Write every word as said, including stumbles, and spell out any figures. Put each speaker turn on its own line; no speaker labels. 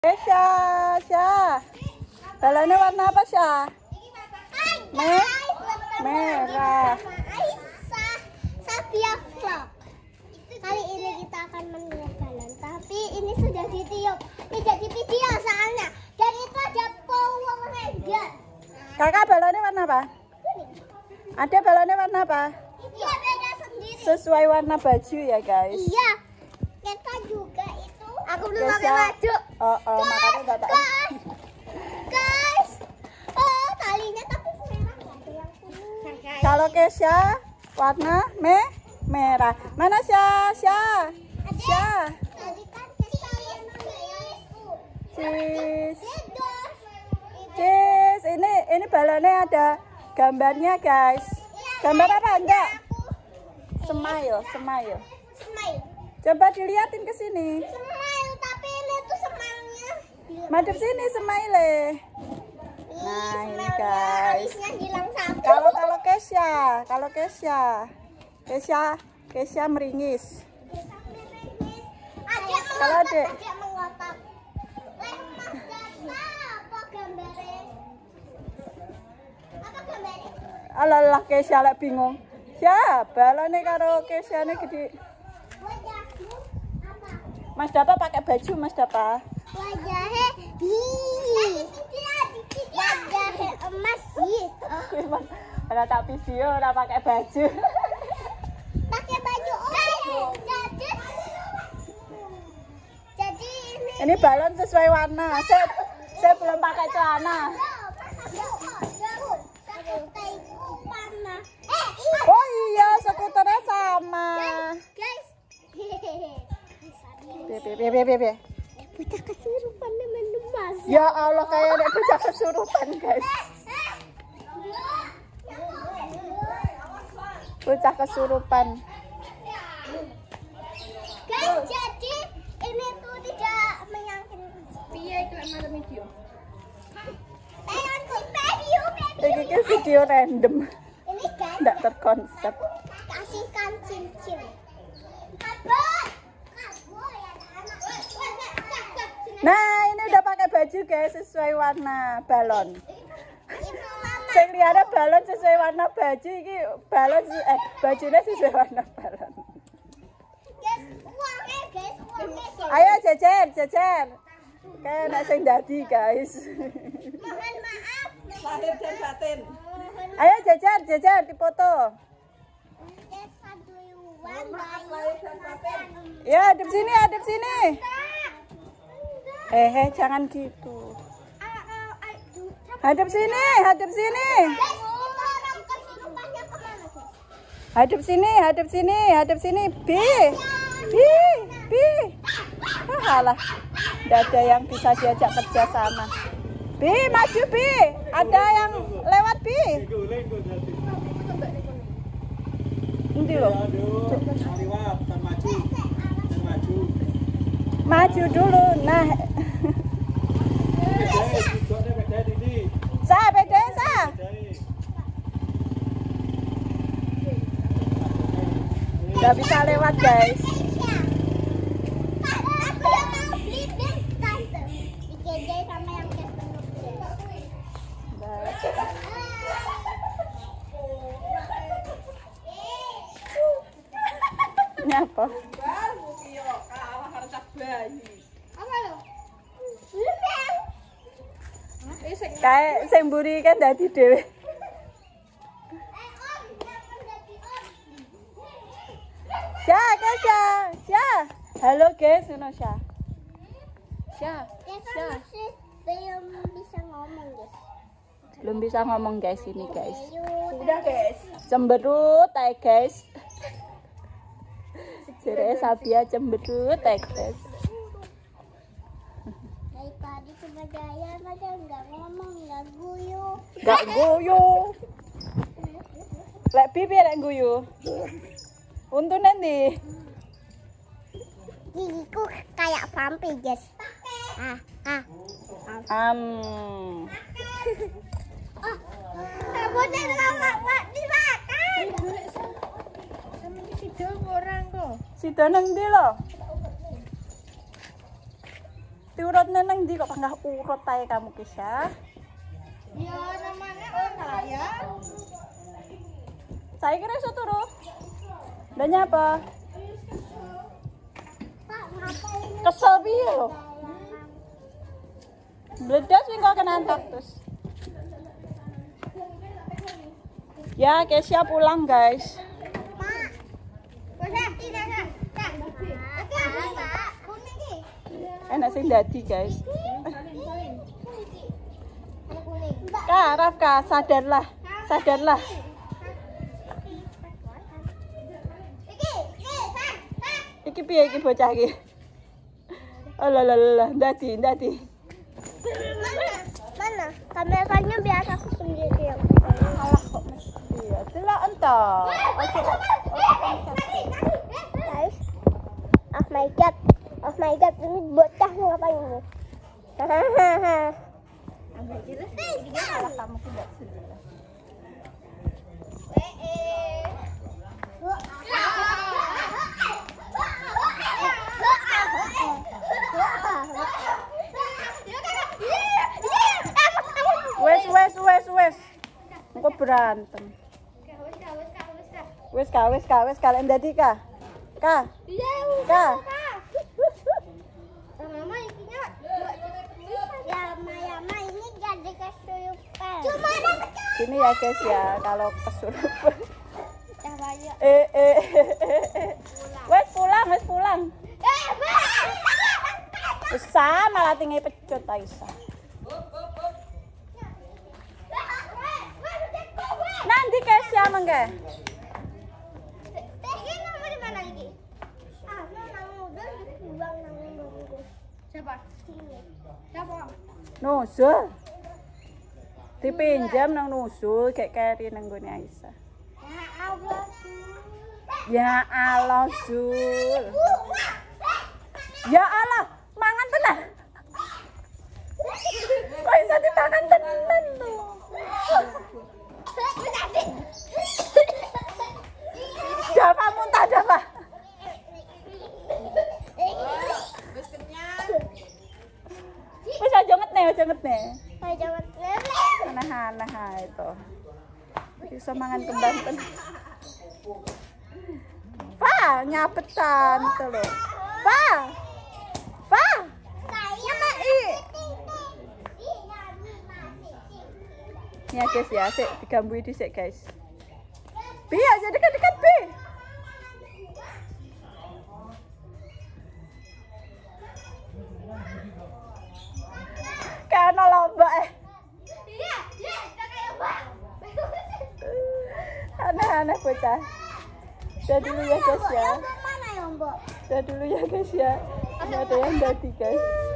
Kesha, Syah. Balonnya warna apa, Syah? Me merah.
Aisyah Sabia Vlog. Kali ini kita akan meniup balon, tapi ini sudah ditiup. Tidak di video soalnya. Dan itu ada Power Ranger.
Kakak, balonnya warna apa? Ada balonnya warna apa?
Iya, beda sendiri.
Sesuai warna baju ya, guys.
Iya. Kita juga itu. Aku belum
Kesha.
pakai baju.
Oh, oh makanya enggak tak.
Guys, guys. Oh, talinya tapi merah nggak ada yang kuning.
Kalau Kesha warna me merah. Mana Syah? Syah. Syah.
Tadi kan kita warnanya itu.
Cheese.
Beda.
Cheese. Ini ini balonnya ada gambarnya, guys. Gambar apa? Enggak. Smile, smile.
Smile.
Coba dilihatin ke sini.
Smile, tapi ini tuh smile-nya.
Madep sini smile. Nah, ini guys.
Alisnya hilang satu.
Kalau kalau Kesha, kalau Kesha. Kesha, Kesha meringis.
Adek
Kalau
mengotak,
adek.
adek mengotak. Leh, Mas Data, apa gambarnya? Apa gambarnya?
Alalah Kesha lek bingung. Ya, balonnya karo Kesha ini gede.
Wajahmu apa?
Mas Dapa pakai baju, Mas Dapa.
Wajahnya bi. Wajahnya emas sih.
Mas, ada tak video, udah pakai baju.
Pakai baju oranye. Jadi, jadi ini.
Ini balon sesuai warna. Saya, saya belum pakai celana. Oh iya, skuternya sama.
Guys,
Be, be, be, be, be.
bocah kesurupan minum mas.
Ya Allah, kayak ada bocah kesurupan, guys. Bocah kesurupan.
Guys, jadi ini tuh tidak meyakinkan.
Piye iki lek malam video?
Pengen di video,
Ini kan video random,
ini guys.
nggak terkonsep.
Kasihkan cincin. Kabur. Kabur ya anak.
Nah, ini udah pakai baju, guys, sesuai warna balon.
Itu mama.
Saya lihatnya balon sesuai warna baju, ini balon eh bajunya sesuai warna balon.
Guys, uangnya guys, uangnya.
Ayo jejer, jejer. Kayak nak sing dadi, guys.
Mohon maaf.
Lahir dan batin.
Ayo jejer, jejer dipoto.
Guys, satu yuan
Maaf
bayu.
lahir dan batin.
Ya, hadap sini, hadap sini. Eh, eh, jangan gitu. Hadap sini, hadap sini.
Guys, itu orang kesurupannya kemana guys?
Hadap sini, hadap sini, hadap sini. Bi, bi, bi. Ah, alah. Tidak ada yang bisa diajak kerja sama. Bi, maju Bi. Ada yang lewat Bi. Nanti loh. Maju dulu. Nah. Sa, beda sa. Gak bisa lewat, guys.
Aku yang mau beli bis tante. Dikejai sama yang kayak penuh.
Ini apa?
Baru piye kalah harta bayi.
Apa lo? Lembang.
Eh sing
Kayak sing mburi kan dadi dhewe.
Eh om, jangan jadi om.
Syah, Kesha, Syah. Halo guys, ngono Syah. Syah,
Kita
Syah.
masih belum bisa ngomong guys.
Belum bisa ngomong guys ini guys.
udah guys.
Cemberut ae guys. Jere Sabia cemberut ae guys.
Dari tadi kebajayan aja nggak ngomong, nggak guyu.
Gak guyu. Lek pipi lek guyu. Untung nanti.
Gigiku kayak vampir guys. Ah, ah.
Am.
Oh, rambutnya lama nggak dimakan.
Sama iki video orang kok.
Sida nang ndi lho? Diurut neng di kok panggah urut ae kamu Kesya.
Ya namanya Ona ya.
Saya kira iso turu. Udah nyapa?
Pak, ngapain?
Kesel piye lho? Bledas wing kok kena terus. Ya, Kesya pulang, guys.
Mak. Bisa tidak, Kak? Kak. Kak, kuning ki.
Enak sing dadi, guys.
Kuning.
Kak, Rafka, sadarlah. Sadarlah.
Iki, iki, Kak. Kak.
Iki piye iki bocah iki? Alalalala, dadi, dadi.
Mana? Mana? Kameranya biar aku sendiri yang
Alah kok mesti ya. Delok entar. Oke.
Guys. Oh my god. Oh my god, ini bocah ngapain ini? Hahaha.
Alah kamu tidak sudah. Wes wes wes wes. Engko berantem. Wes ka wes ka wes kalian dadi ka. Ka. Ka.
Mama ikinya ya Mama ini jadi kesurupan. Cuma ada
Sini ya guys ya kalau kesurupan.
cahaya.
Eh eh eh eh. Wes pulang wes pulang.
Eh,
Bisa malah tinggi pecut Aisyah. Nanti Kesya mangga.
Teh nomor di mana lagi? Ah, nang udah dibuang nang nunggu.
Siapa? Siapa?
Nusul. Dipinjam nang nusul kayak keri nang gone Aisyah.
Ya Allah.
Ya Allah, Zul. Ya Allah, mangan tenan. Kok iso dipangan tenan lho. Dapat muntah dapat.
Wis kenyang.
Wis aja ngetne, aja ngetne.
Ayo jangan lele.
Aneh-aneh ae to. Iso mangan kembang tenan. Pa, nyapetan to lho. Pa. Pa. Nyemai. Ya guys ya, sik digambui dhisik guys. Bi aja dekat-dekat Bi. Karena lomba eh.
Iya, iya, kayak Mbak.
Aneh-aneh bocah. Udah dulu ya guys ya.
Mana ya, Mbak?
Udah dulu ya guys ya. Ini ada yang dadi guys.